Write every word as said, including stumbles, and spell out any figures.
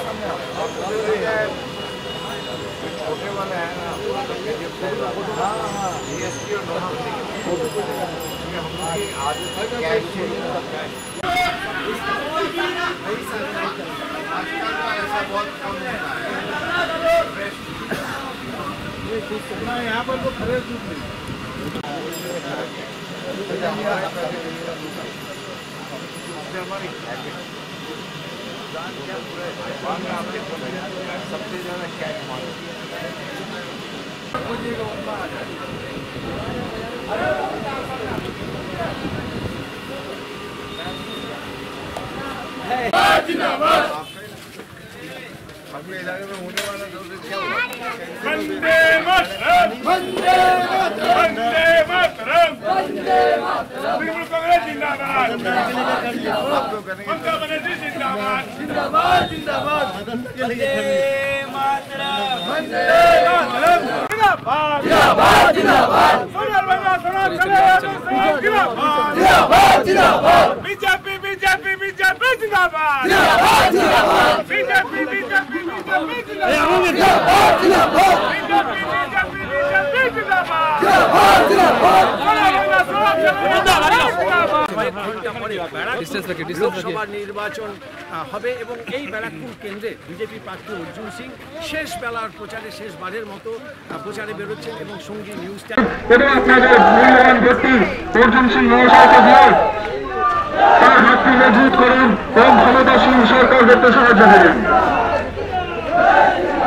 छोटे वाले हैं ना, जीएसटी और हम लोग की आदत है कैश आजकल का ऐसा बहुत कम होता है। यहाँ पर तो फ्रेश दूध नहीं हमारी सबसे ज्यादा कैश मांग अपने इलाके में होने वाला सबसे क्या हुआ? वंदे मातरम, वंदे मातरम, वंदे मातरम, वंदे मातरम। तृणमूल कांग्रेस जिंदाबाद, ममता बनर्जी जिंदाबाद, जिंदाबाद, जिंदाबाद। वंदे मातरम, वंदे मातरम, जिंदाबाद, जिंदाबाद, जिंदाबाद। सोनल बंगा सोनल चले जिंदाबाद, जिंदाबाद, जिंदाबाद। बीजेपी बीजेपी बीजेपी जिंदाबाद, जिंदाबाद, जिंदाबाद। बीजेपी बीजेपी बीजेपी जिंदाबाद, जिंदाबाद, जिंदाबाद। बीजेपी बीजेपी बीजेपी जिंदाबाद, जिंदाबाद, जिंदाबाद। सोनल बंगा सोनल चले जिंदाबाद। ঘন্টা পরে লোকসভা নির্বাচন হবে এবং এই ব্যারাকপুর কেন্দ্রে বিজেপি প্রার্থী অর্জুন সিং শেষ বেলার প্রচারে শেষবারের মতো প্রচারে বেরোচ্ছেন এবং সঙ্গী নিউজ এবং আপনাদের মূল্যবান ব্যক্তি অর্জুন সিং মহাশয়কে দিয়ে তার হাতটি মজবুত করুন এবং ক্ষমতাসীন সরকার করতে সাহায্য করুন।